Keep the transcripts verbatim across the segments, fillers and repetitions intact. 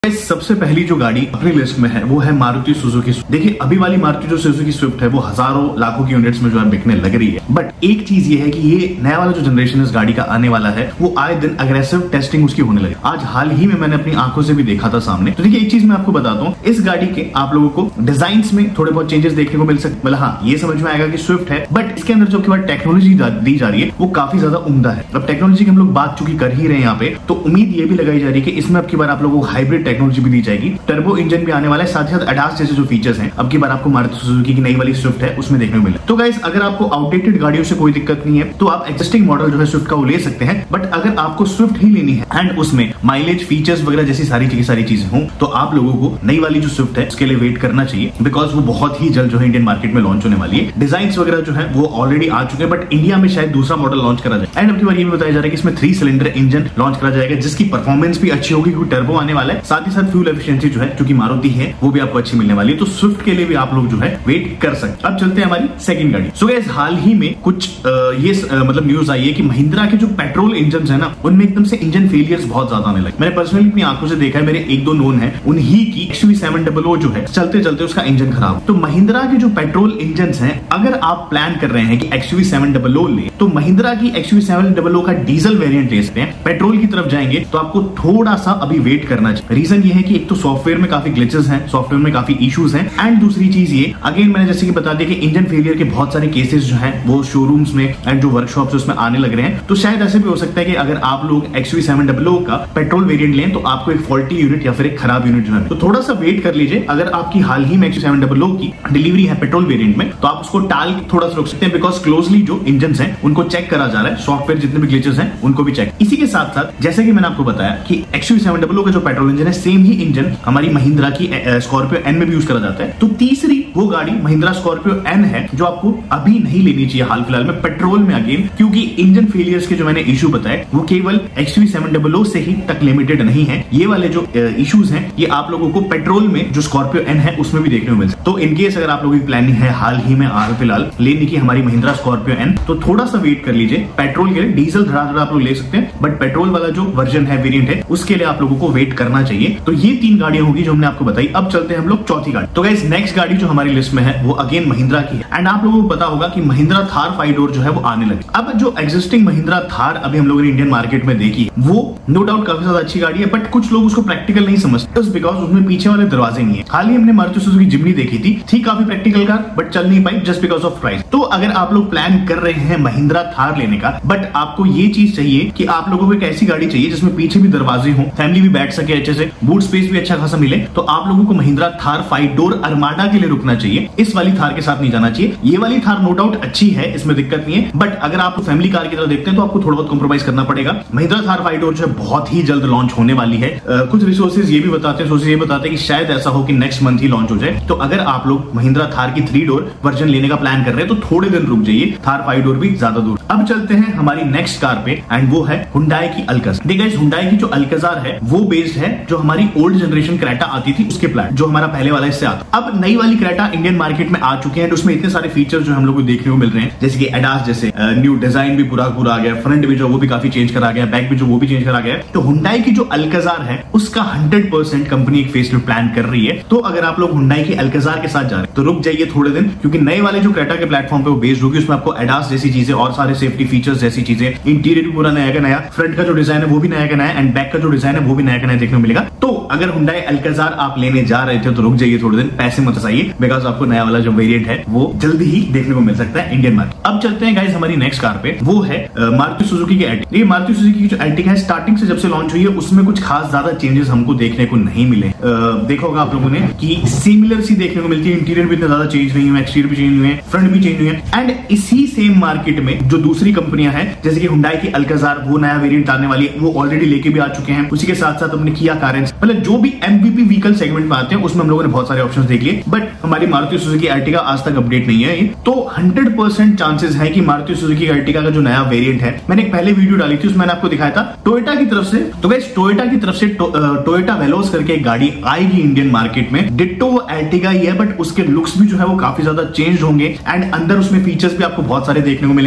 सबसे पहली जो गाड़ी अपनी लिस्ट में है वो है मारुति सुजुकी। देखिए अभी वाली मारुति जो सुजुकी स्विफ्ट है वो हजारों लाखों की यूनिट्स में जो है बिकने लग रही है। बट एक चीज ये है कि ये नया वाला जो जनरेशन इस गाड़ी का आने वाला है वो आए दिन अग्रेसिव टेस्टिंग उसकी होने लगी। आज हाल ही में मैंने अपनी आंखों से भी देखा था सामने। तो देखिए एक चीज मैं आपको बताता हूँ, इस गाड़ी के आप लोगों को डिजाइन में थोड़े बहुत चेंजेस देखने को मिल सकते। मतलब हाँ ये समझ में आएगा कि स्विफ्ट है, बट इसके अंदर जो टेक्नोलॉजी दी जा रही है वो काफी ज्यादा उम्दा है। अब टेक्नोलॉजी की हम लोग बात चूंकि कर ही रहे हैं यहाँ पे, तो उम्मीद ये भी लगाई जा रही है कि इसमें अब की बार आप लोगों को हाइब्रिड टेक्नोलॉजी भी दी जाएगी। टर्बो इंजन भी आने वाला है, साथ ही साथ एडास जैसे जो फीचर्स हैं अब की बार आपको मारुति सुजुकी की नई वाली स्विफ्ट है उसमें देखने को मिले। तो गाइस अगर आपको आउटडेटेड गाड़ियों से कोई दिक्कत नहीं है तो आप एक्जिस्टिंग मॉडल जो है स्विफ्ट का वो ले सकते हैं। बट अगर आपको स्विफ्ट ही लेनी है एंड उसमें माइलेज फीचर्स वगैरह जैसी सारी चीजें सारी चीजें हों तो आप लोगों को नई वाली जो स्विफ्ट है उसके लिए वेट करना चाहिए, बिकॉज वो बहुत ही जल्द जो है इंडियन मार्केट में लॉन्च होने वाली है। डिजाइन वगैरह जो है वो ऑलरेडी आ चुके हैं, बट इंडिया में शायद दूसरा मॉडल लॉन्च करा जाए। एंड अब की बार ये भी बताया जा रहा है कि इसमें थ्री सिलेंडर इंजन लॉन्च करा जाएगा जिसकी परफॉर्मेंस भी अच्छी होगी क्योंकि टर्बो आने वाला है। साथ ही साथ फ्यूल एफिशिएंसी जो है क्योंकि मारुति है वो भी आपको अच्छी मिलने वाली है। तो स्विफ्ट के लिए भी आप लोग जो है वेट कर सकते। अब चलते हैं हमारी सेकंड गाड़ी। सो गाइस हाल ही में कुछ आ, ये आ, मतलब न्यूज आई है कि महिंद्रा के जो पेट्रोल इंजन है ना उनमें एकदम से इंजन फेलियर्स बहुत ज्यादा आने लगे। मैंने पर्सनली अपनी आंखों से देखा है, मेरे एक दो नोन है उन्हीं की X V seven double O जो है चलते चलते उसका इंजन खराब। तो महिंद्रा के जो पेट्रोल इंजन है, अगर आप प्लान कर रहे हैं कि X V seven double O ले तो महिंद्रा की X V seven double O का डीजल वेरिएंट ले सकते हैं। पेट्रोल की तरफ जाएंगे तो आपको थोड़ा सा अभी वेट करना चाहिए। रीजन ये है कि एक तो सॉफ्टवेयर में काफी ग्लिचेस हैं, सॉफ्टवेयर में काफी इश्यूज हैं, एंड दूसरी चीज ये अगेन मैंने जैसे कि बता दिया कि इंजन फेलियर के बहुत सारे केसेस जो हैं वो शोरूम्स में एंड जो वर्कशॉप्स उसमें आने लग रहे हैं। तो शायद ऐसे भी हो सकता है कि अगर आप लोग X V seven double O का पेट्रोल वेरिएंट लें तो आपको एक फॉल्टी यूनिट या फिर एक खराब यूनिट जो है तो थोड़ा सा वेट कर लीजिए। अगर आपकी हाल ही में X V seven double O की डिलीवरी है पेट्रोल वेरिएंट में तो आप उसको टाल थोड़ा सा रोक सकते हैं, बिकॉज क्लोजली जो इंजन हैं उनको चेक करा जा रहा है, सॉफ्टवेयर जितने भी ग्लिचेस हैं उनको भी चेक। इसी के साथ साथ जैसे कि मैंने आपको बताया कि X V seven double O का जो पेट्रोल इंजन है सेम ही इंजन हमारी महिंद्रा की स्कॉर्पियो एन में भी यूज करा जाता है। तो तीसरी वो गाड़ी महिंद्रा स्कॉर्पियो एन है जो आपको अभी नहीं लेनी चाहिए हाल फिलहाल में पेट्रोल में, अगेन क्योंकि इंजन फेलियर्स के जो मैंने इशू बताए वो केवल X V seven double O से ही तक लिमिटेड नहीं है। ये वाले जो इश्यूज हैं ये आप लोगों को पेट्रोल में जो स्कॉर्पियो एन है उसमें भी देखने को मिल सकते। तो इनकेस अगर आप लोगों की प्लानिंग है हाल ही में हाल फिलहाल लेने की हमारी महिंद्रा स्कॉर्पियो एन तो थोड़ा सा वेट कर लीजिए। पेट्रोल के लिए डीजल धड़ाधड़ आप लोग ले सकते हैं, बट पेट्रोल वाला जो वर्जन है वेरिएंट है उसके लिए आप लोगों को वेट करना चाहिए। तो ये तीन गाड़ियां होगी जो हमने आपको बताई। अब चलते हैं हम लोग चौथी गाड़ी। तो गाइस नेक्स्ट गाड़ी जो हमारी लिस्ट में है वो अगेन महिंद्रा की है, एंड आप लोगों को पता होगा कि महिंद्रा थार फाइव डोर जो है वो आने लगी। अब जो एग्जिस्टिंग महिंद्रा थार अभी हम लोगों ने इंडियन मार्केट में देखी वो नो डाउट काफी ज्यादा अच्छी गाड़ी है, बट कुछ लोग उसको प्रैक्टिकल नहीं समझते बिकॉज उसमें पीछे वाले दरवाजे नहीं है। हाल ही हमने मारुति सुजुकी जिम्नी देखी थी, थी काफी प्रैक्टिकल कार बट चल नहीं पाई जस्ट बिकॉज ऑफ प्राइस। तो अगर आप लोग प्लान कर रहे हैं महिंद्रा थार लेने का, बट आपको ये चीज चाहिए कि आप लोगों को एक ऐसी गाड़ी चाहिए जिसमें पीछे भी दरवाजे हो, फैमिली भी बैठ सके अच्छे से, बूट स्पेस भी अच्छा खासा मिले, तो आप लोगों को Mahindra Thar five door Armada के लिए रुकना चाहिए। इस वाली थार के साथ नहीं जाना चाहिए। ये वाली थार नो डाउट अच्छी है, इसमें दिक्कत नहीं है, बट अगर आप फैमिली कार की तरह देखते हैं तो आपको थोड़ा बहुत कॉम्प्रोमाइज करना पड़ेगा। महिंद्रा थार फाइव डोर जो है बहुत ही जल्द लॉन्च होने वाली है। uh, कुछ रिसोर्सेज ये भी बताते हैं सोर्सेज ये बताते हैं कि शायद ऐसा हो कि नेक्स्ट मंथ ही लॉन्च हो जाए। तो अगर आप लोग महिंद्रा थार की थ्री डोर वर्जन लेने का प्लान कर रहे हैं तो थोड़े दिन रुक जाइए, थार फाइव डोर भी ज्यादा दूर। अब चलते हैं हमारी नेक्स्ट कार पे, एंड वो है हुंडई की अल्काज़ार। देखिए गाइस हुंडई की जो अल्काज़ार है वो बेस्ड है जो हमारी ओल्ड जनरेशन क्रेटा आती थी उसके प्लान, जो हमारा पहले वाला इससे आता। अब नई वाली क्रेटा इंडियन मार्केट में आ चुके हैं, उसमें इतने सारे फीचर जो हम लोग को देखने को मिल रहे हैं, जैसे कि एडास जैसे न्यू डिजाइन भी पूरा पूरा आ गया, फ्रंट भी जो वो भी काफी चेंज करा गया, बैक भी जो वो भी चेंज करा गया। तो हुंडई की जो अल्काज़ार है उसका हंड्रेड परसेंट कंपनी एक फेसलिफ्ट प्लान कर रही है। तो अगर आप लोग हुंडई की अल्काज़ार के साथ जा रहे हैं तो रुक जाइए थोड़े दिन, क्योंकि नए वाले जो क्रेटा के प्लेटफॉर्म पे वो बेस्ड होगी, उसमें आपको एडास जैसी चीजें और सारे सेफ्टी फीचर्स जैसी चीजें, इंटीरियर भी पूरा नया का नया, फ्रंट का जो डिजाइन है वो भी नया का नया, एंड बैक का जो डिजाइन है वो भी नया का नया देखने को मिलेगा। तो अगर हुंडई अल्काज़ार आप लेने जा रहे थे तो रुक जाइए थोड़े दिन, पैसे मत फंसाइए, बिकॉज आपको नया वाला जो वेरिएंट है वो जल्दी ही देखने को मिल सकता है इंडियन मार्केट। अब चलते हैं गाइस हमारी नेक्स्ट कार पे, वो है मारुति सुजुकी की एर्टिगा। ये मारुति सुजुकी की जो एर्टिगा है स्टार्टिंग से जब से लॉन्च हुई है उसमें कुछ खास ज्यादा चेंजेस हमको देखने को नहीं मिले। देखा होगा आप लोगों ने कि सिमिलर सी देखने को मिलती है, इंटीरियर भी इतना ज्यादा चेंज नहीं हुआ, एक्सटीरियर भी चेंज हुए हैं, फ्रंट भी चेंज हुए हैं। एंड इसी सेम मार्केट में जो दूसरी कंपनियां हैं जैसे कि हुंडई की अल्काज़ार वो नया वेरिएंट आने वाली है, वो ऑलरेडी लेके भी आ चुके हैं। उसी के साथ साथ अपने किया कारेंस, मतलब जो भी एमपीवी व्हीकल सेगमेंट में आते हैं उसमें हम लोगों ने बहुत सारे ऑप्शंस देख लिए, बट हमारी मारुति सुजुकी एर्टिगा आज तक अपडेट नहीं है। तो हंड्रेड परसेंट चांसेस है कि मारुति सुजुकी एर्टिगा का जो नया वेरिएंट है, मैंने एक पहले वीडियो डाली थी उसमें मैंने आपको दिखाया था टोयोटा की तरफ से। तो गाइस टोयोटा की तरफ से टोयोटा वेलोस करके एक गाड़ी आएगी इंडियन मार्केट में, डिट्टो वो एर्टिगा ही है, बट उसके लुक्स भी जो है वो काफी ज्यादा चेंज होंगे, एंड अंदर उसमें फीचर्स भी आपको बहुत सारे देखने को मिलेंगे, जैसे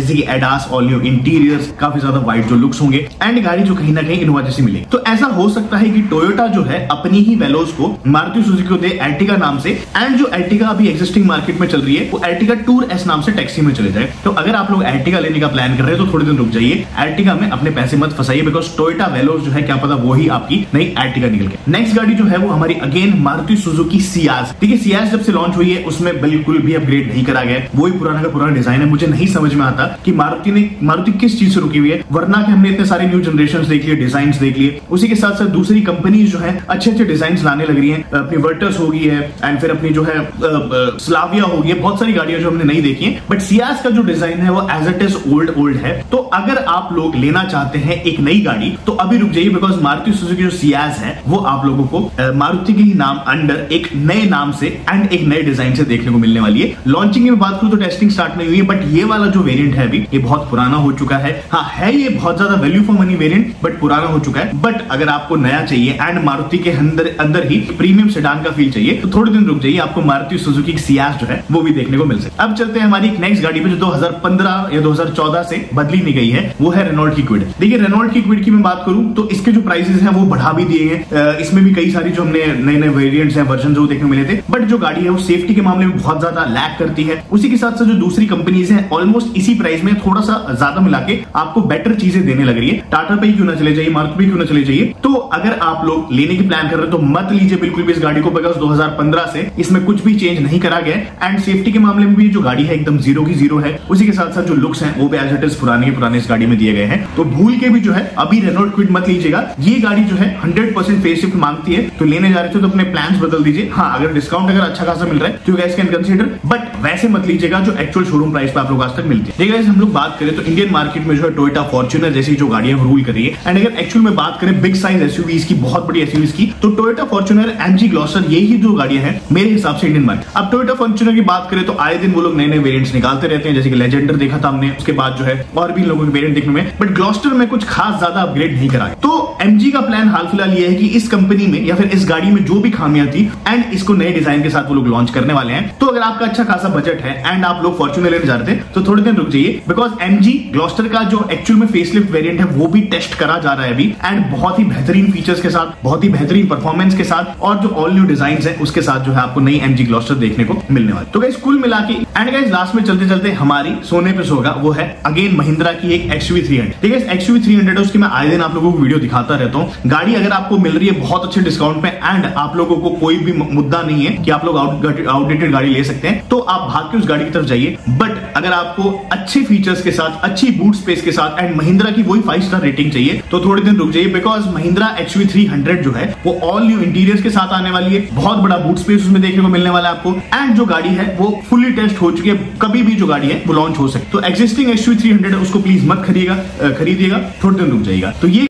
जैसे कि एडास, ऑल न्यू इंटीरियर्स, काफी ज्यादा वाइड जो लुक्स होंगे एंड गाड़ी जो कहीं ना कहीं इनोवा जैसी मिलेगी। तो ऐसा हो सकता है कि टोयोटा जो है अपनी ही वेलोज को मारुति सुजुकी को दे एर्टिगा नाम से, एंड जो एर्टिगा अभी एग्जिस्टिंग मार्केट में चल रही है वो एर्टिगा टूर एस नाम से टैक्सी में चले जाए। तो अगर आप लोग एर्टिगा लेने का प्लान कर रहे हैं तो थोड़े दिन रुक जाइए, एर्टिगा में अपने पैसे मत फंसाइए, बिकॉज टोयोटा वेलोज जो है क्या पता वो ही आपकी नई एर्टिगा निकल के। नेक्स्ट गाड़ी जो है वो हमारी अगेन मारुति सुजुकी सियाज। ठीक है, सियाज जब से लॉन्च हुई है उसमें बिल्कुल भी अपग्रेड नहीं करा गया, वही पुराना का पुराना डिजाइन है। मुझे नहीं समझ में आता कि मारुति ने मारुति किस चीज से रुकी हुई है, वरना कि हमने इतने सारे न्यू जनरेशन देख लिए, डिजाइन देख लिए, उसी के साथ साथ दूसरी कंपनीज जो है अच्छे अच्छे डिजाइन लाने लग रही है। अपनी वर्टस होगी है एंड फिर अपनी जो है स्लाविया होगी, बहुत सारी गाड़ियां जो हमने नहीं देखी है, बट सियाज का जो डिजाइन है वो as it is old old है। तो अगर आप लोग लेना चाहते हैं एक नई गाड़ी तो अभी रुक जाइए, बिकॉज मारुति सुजुकी जो सियाज है वो आप लोगों को मारुति के ही नाम अंडर एक नए नाम से एंड एक नए डिजाइन से देखने को मिलने वाली है। लॉन्चिंग की बात करूं तो टेस्टिंग स्टार्ट नहीं हुई है, बट ये वाला जो वेरिएंट है अभी ये बहुत पुराना हो चुका है। हाँ है ये बहुत ज्यादा value for money variant, but पुराना हो चुका है। बट अगर आपको नया चाहिए एंड मारुति के अंदर अंदर ही प्रीमियम सेडान का फील चाहिए तो थोड़े दिन रुक जाइए, आपको मारुति सुजुकी सियाज जो है वो भी देखने को मिल सकता है। अब चलते हैं हमारी नेक्स्ट गाड़ी पे जो दो हज़ार पंद्रह या दो हज़ार चौदह से बदली नहीं गई है, वो है रेनॉल्ट की क्विड। देखिए रेनॉल्ट की क्विड की मैं बात करूं तो इसके जो प्राइसेस हैं वो बढ़ा भी दिए हैं, इसमें भी कई सारी जो हमने नए नए वेरिएंट्स हैं, वर्जन जो देखने को मिले थे, बट जो गाड़ी है वो सेफ्टी के मामले में बहुत ज्यादा लैक करती है। उसी के साथ साथ जो दूसरी कंपनीज हैं ऑलमोस्ट इसी प्राइस में थोड़ा सा ज्यादा मिला के आपको बेटर चीजें देने लग रही है। टाटा पे क्यों ना चले जाइए, मारुति पे क्यों ना चले जाइए। तो अगर आप लोग लेने की प्लान कर रहे हो तो मत लीजिए बिल्कुल भी इस गाड़ी को, बिकॉज दो हज़ार पंद्रह से इसमें कुछ भी चेंज नहीं करा गया एंड सेफ्टी के मामले में भी जो गाड़ी है एकदम जीरो की जीरो है। उसी के साथ साथ जो लुक्स हैं वो भी एज इट इज पुराने के पुराने इस गाड़ी में दिए गए हैं। तो भूल के भी जो है अभी रेनॉल्ट क्विड मत लीजिएगा। ये गाड़ी जो है हंड्रेड परसेंट फेसलिफ्ट मांगती है, तो लेने जा रहे थे तो अपने प्लान्स बदल दीजिए। हाँ अगर डिस्काउंट अगर अच्छा खासा मिल रहा है तो गाइस कैन कंसीडर, बट वैसे मत लीजिएगा जो एक्चुअल शोरूम प्राइस पे आप लोग आज तक मिलती है। गाइस हम लोग बात करें तो इंडियन मार्केट में जो है टोयोटा फॉर्च्यूनर जैसी जो गाड़ियां रूल कर रही है, एंड अगर एक्चुअल में बात करें बिग साइज एसयूवीज की, बहुत बड़ी एसयूवीज की, तो टोयोटा फॉर्च्यूनर, एमजी ग्लॉस्टर, यही जो गाड़ियां हैं मेरे हिसाब से इंडियन मार्केट। अब टोयोटा फॉर्च्यूनर की बात करें तो आए दिन वो लोग नए नए वेरिएंट्स निकालते रहते हैं, जैसे कि लेजेंडर देखा था हमने, उसके बाद जो है और भी लोगों के वेरिएंट देखने में, बट ग्लॉस्टर में कुछ खास ज्यादा अपग्रेड नहीं करा है। तो एमजी का प्लान हाल फिलहाल ये है कि इस कंपनी में या फिर इस गाड़ी में जो भी खामियां थी एंड इसको नए डिजाइन के साथ वो लोग लॉन्च करने वाले हैं। तो अगर आपका अच्छा खासा बजट है एंड आप लोग फॉर्च्यूनर लेने जा रहे थे तो थोड़े दिन रुक जाइए, बिकॉज एमजी ग्लॉस्टर का जो एक्चुअल में फेसलिफ्ट वेरिएंट है वो भी टेस्ट करा जा रहा है अभी, एंड बहुत ही बेहतरीन फीचर्स के साथ, बहुत ही बेहतरीन परफॉर्मेंस के साथ, और जो ऑल न्यू डिजाइन है उसके साथ जो है आपको नई एमजी ग्लॉस्टर देखने को मिलने वाली। तो गाइस कुल मिला के एंड गाइस लास्ट में चलते चलते हमारी सोने पे सोगा वो है अगेन महिंद्रा की एक एक्सयूवी थ्री हंड्रेड। ठीक है, एक्सयूवी थ्री हंड्रेड है, उसकी मैं आए दिन आप लोगों को वीडियो दिखाता रहता हूँ। गाड़ी अगर आपको मिल रही है बहुत अच्छे डिस्काउंट पे एंड आप लोगों को कोई भी मुद्दा नहीं है कि आप लोग आउटडेटेड गाड़ी ले सकते हैं, तो आप भाग के उस गाड़ी की तरफ जाइए। बट अगर आपको अच्छे फीचर्स के साथ, अच्छी बूट स्पेस के साथ एंड महिंद्रा की वही फाइव स्टार रेटिंग चाहिए तो थोड़े दिन रुक जाइए, because Mahindra XUV three hundred जो है वो ऑल न्यू इंटीरियर्स के साथ आने वाली है, बहुत बड़ा बूट स्पेस उसमें देखने को मिलने वाला है आपको, एंड जो गाड़ी है वो फुली टेस्ट हो चुकी है, कभी भी जो गाड़ी है वो लॉन्च हो सकती है। तो एक्जिस्टिंग एक्सयूवी थ्री हंड्रेड है उसको प्लीज मत खरीदिएगा खरीदिएगा थोड़े दिन रुक जाइएगा। तो ये